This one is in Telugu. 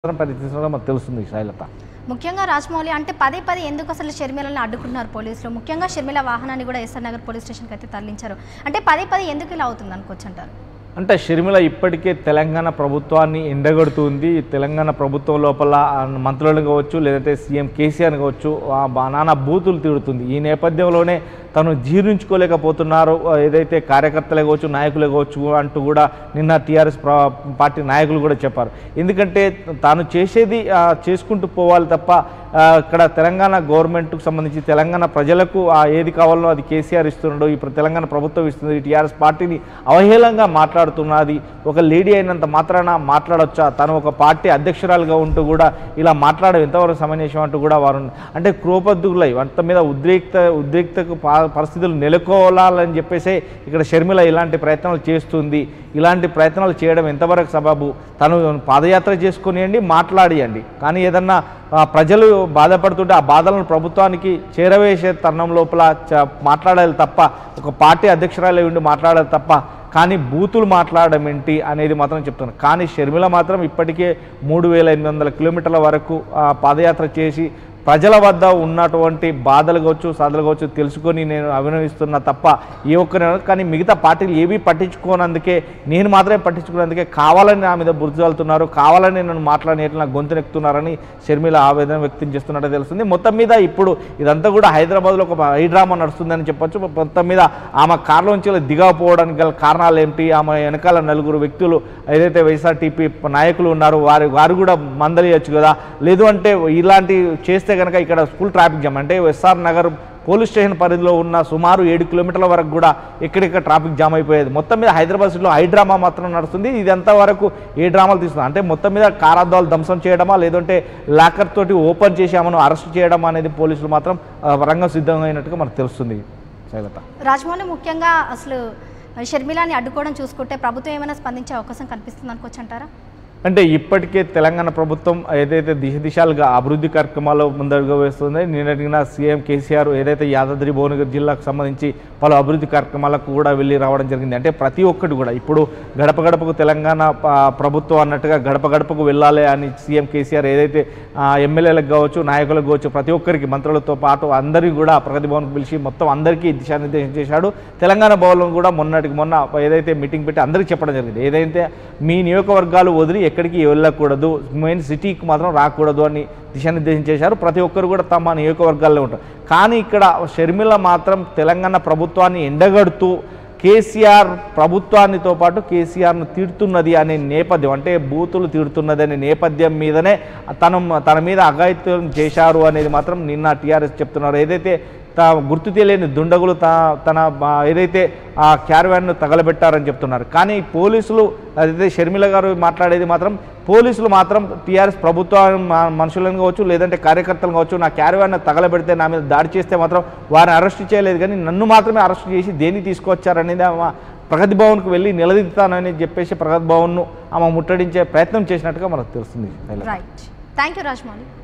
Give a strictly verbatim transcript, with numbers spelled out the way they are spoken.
పరిస్థితుల్లో మనకు తెలుస్తుంది శైలత. ముఖ్యంగా రాజమౌళి అంటే పదే పదే ఎందుకు అసలు షర్మిలని అడ్డుకున్నారు పోలీసులు? ముఖ్యంగా షర్మిల వాహనాన్ని కూడా ఎస్ఆర్ నగర్ పోలీస్ స్టేషన్కి అయితే తరలించారు. అంటే పదే పదే ఎందుకు ఇలా అవుతుంది అనుకోవచ్చు అంటారు? అంటే షర్మిల ఇప్పటికే తెలంగాణ ప్రభుత్వాన్ని ఎండగడుతుంది. తెలంగాణ ప్రభుత్వం లోపల మంత్రులను కావచ్చు, లేదంటే సీఎం కేసీఆర్ కావచ్చు, నానా బూతులు తిడుతుంది. ఈ నేపథ్యంలోనే తను జీర్ణించుకోలేకపోతున్నారు. ఏదైతే కార్యకర్తలే కావచ్చు, నాయకులే కావచ్చు అంటూ కూడా నిన్న టీఆర్ఎస్ పార్టీ నాయకులు కూడా చెప్పారు. ఎందుకంటే తాను చేసేది చేసుకుంటూ పోవాలి తప్ప ఇక్కడ తెలంగాణ గవర్నమెంట్కు సంబంధించి తెలంగాణ ప్రజలకు ఏది కావాలో అది కేసీఆర్ ఇస్తున్నాడు, ఇప్పుడు తెలంగాణ ప్రభుత్వం ఇస్తుంది. టీఆర్ఎస్ పార్టీని అవహేళంగా మాట్లాడుతున్నది. ఒక లేడీ అయినంత మాత్రాన మాట్లాడొచ్చా? తను ఒక పార్టీ అధ్యక్షురాలుగా ఉంటూ కూడా ఇలా మాట్లాడడం ఎంతవరకు సమంజసం అంటూ కూడా వారు అంటే క్రోపద్దులై అంత మీద ఉద్రిక్త ఉద్రిక్తకు పరిస్థితులు నెలకొల్పాలని చెప్పేసి ఇక్కడ షర్మిల ఇలాంటి ప్రయత్నాలు చేస్తుంది. ఇలాంటి ప్రయత్నాలు చేయడం ఎంతవరకు సబబు? తను పాదయాత్ర చేసుకునియండి, మాట్లాడియండి, కానీ ఏదన్నా ప్రజలు బాధపడుతుంటే ఆ బాధలను ప్రభుత్వానికి చేరవేసే తరుణం లోపల మాట్లాడాలి తప్ప, ఒక పార్టీ అధ్యక్షురాలు ఉండి మాట్లాడాలి తప్ప, కానీ బూతులు మాట్లాడడం ఏంటి అనేది మాత్రం చెప్తున్నాను. కానీ షర్మిల మాత్రం ఇప్పటికే మూడు వేల ఎనిమిది వందల కిలోమీటర్ల వరకు పాదయాత్ర చేసి ప్రజల వద్ద ఉన్నటువంటి బాధలు కావచ్చు, సాధలు కావచ్చు తెలుసుకొని నేను అభినందిస్తున్నా తప్ప ఏ ఒక్కరి కానీ మిగతా పార్టీలు ఏవీ పట్టించుకోనందుకే, నేను మాత్రమే పట్టించుకున్నందుకే కావాలని నా మీద బుర్జాలుతున్నారు, కావాలని నన్ను మాట్లాడినట్లు నాకు గొంతునెక్కుతున్నారని షర్మిల ఆవేదన వ్యక్తం చేస్తున్నట్టు తెలుస్తుంది. మొత్తం మీద ఇప్పుడు ఇదంతా కూడా హైదరాబాద్లో ఒక హైడ్రామా నడుస్తుందని చెప్పొచ్చు. మొత్తం మీద ఆమె కార్లోంచి దిగకపోవడానికి గల కారణాలు ఏంటి? ఆమె వెనకాల నలుగురు వ్యక్తులు ఏదైతే వైఎస్ఆర్టీపీ నాయకులు ఉన్నారో వారు వారు కూడా మందలియచ్చు కదా. లేదు అంటే ఇలాంటి చేస్తే కనుక ఇక్కడ ఫుల్ ట్రాఫిక్ జామ్, అంటే ఎస్ఆర్ నగర్ పోలీస్ స్టేషన్ పరిధిలో ఉన్న సుమారు ఏడు కిలోమీటర్ల వరకు కూడా ఎక్కడెక్కడ ట్రాఫిక్ జామ్ అయిపోయేది. మొత్తం మీద హైదరాబాద్ సిటీలో హై డ్రామా మాత్రం నడుస్తుంది. ఇదంతా వరకు ఏ డ్రామాలు తీస్తుంది అంటే మొత్తం మీద కారాద్దాలు ధ్వంసం చేయడమా, లేదంటే లాకర్ తోటి ఓపెన్ చేసి ఆమెను అరెస్ట్ చేయడం అనేది పోలీసులు మాత్రం రంగం సిద్ధమైనట్టుగా మనకు తెలుస్తుంది. శైలత, రాజమౌళి ముఖ్యంగా అసలు షర్మిలాని అడ్డుకోవడం చూసుకుంటే ప్రభుత్వం ఏమైనా స్పందించే అవకాశం కనిపిస్తుంది అనుకోవచ్చు అంటారా? అంటే ఇప్పటికే తెలంగాణ ప్రభుత్వం ఏదైతే దిశ దిశాలుగా అభివృద్ధి కార్యక్రమాలు ముందడుగు వేస్తుంది. నిన్నటిన సీఎం కేసీఆర్ ఏదైతే యాదాద్రి భువనగిరి జిల్లాకు సంబంధించి పలు అభివృద్ధి కార్యక్రమాలకు కూడా వెళ్ళి రావడం జరిగింది. అంటే ప్రతి ఒక్కటి కూడా ఇప్పుడు గడప గడపకు తెలంగాణ ప్రభుత్వం అన్నట్టుగా గడప గడపకు వెళ్ళాలి అని సీఎం కేసీఆర్ ఏదైతే ఎమ్మెల్యేలకు కావచ్చు, నాయకులకు కావచ్చు, ప్రతి ఒక్కరికి మంత్రులతో పాటు అందరికీ కూడా ప్రగతి భవన్కు పిలిచి మొత్తం అందరికీ దిశానిర్దేశం చేశాడు. తెలంగాణ భవన్ కూడా మొన్నటికి మొన్న ఏదైతే మీటింగ్ పెట్టి అందరికీ చెప్పడం జరిగింది, ఏదైతే మీ నియోజకవర్గాలు వదిలి ఎక్కడికి వెళ్ళకూడదు, మెయిన్ సిటీకి మాత్రం రాకూడదు అని దిశానిర్దేశం చేశారు. ప్రతి ఒక్కరు కూడా తమ నియోజకవర్గాల్లో ఉంటారు. కానీ ఇక్కడ షర్మిల మాత్రం తెలంగాణ ప్రభుత్వాన్ని ఎండగడుతూ కేసీఆర్ ప్రభుత్వాన్నితో పాటు కేసీఆర్ను తిడుతున్నది అనే నేపథ్యం, అంటే బూతులు తిడుతున్నది అనే నేపథ్యం మీదనే తను తన మీద అఘాయిత్యం చేశారు అనేది మాత్రం నిన్న టీఆర్ఎస్ చెప్తున్నారు. ఏదైతే తా గుర్తు తెలియని దుండగులు తా తన ఏదైతే ఆ క్యారవాన్ను తగలబెట్టారని చెప్తున్నారు. కానీ పోలీసులు అదైతే షర్మిల గారు మాట్లాడేది మాత్రం పోలీసులు మాత్రం టీఆర్ఎస్ ప్రభుత్వం మనుషులను కావచ్చు, లేదంటే కార్యకర్తలు కావచ్చు, నా క్యారవాన్ను తగలబెడితే నా మీద దాడి చేస్తే మాత్రం వారిని అరెస్ట్ చేయలేదు, కానీ నన్ను మాత్రమే అరెస్ట్ చేసి దేన్ని తీసుకొచ్చారనేది ఆమె ప్రగతి భవన్కు వెళ్ళి నిలదీస్తానని చెప్పేసి ప్రగతి భవన్ను ఆమె ముట్టడించే ప్రయత్నం చేసినట్టుగా మనకు తెలుస్తుంది. Right, thank you Rajamouli.